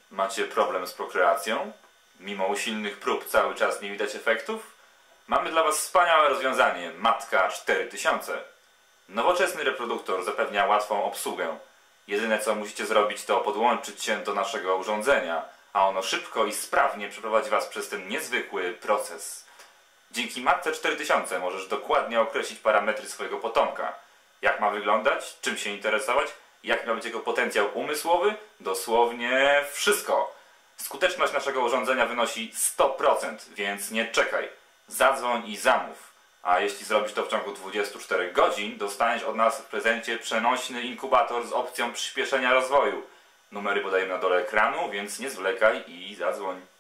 Macie problem z prokreacją? Mimo usilnych prób cały czas nie widać efektów? Mamy dla Was wspaniałe rozwiązanie Matka 4000. Nowoczesny reproduktor zapewnia łatwą obsługę. Jedyne co musicie zrobić to podłączyć się do naszego urządzenia, a ono szybko i sprawnie przeprowadzi Was przez ten niezwykły proces. Dzięki Matce 4000 możesz dokładnie określić parametry swojego potomka. Jak ma wyglądać, czym się interesować, jaki ma być jego potencjał umysłowy, dosłownie wszystko. Skuteczność naszego urządzenia wynosi 100%, więc nie czekaj. Zadzwoń i zamów. A jeśli zrobisz to w ciągu 24 godzin, dostaniesz od nas w prezencie przenośny inkubator z opcją przyspieszenia rozwoju. Numery podajemy na dole ekranu, więc nie zwlekaj i zadzwoń.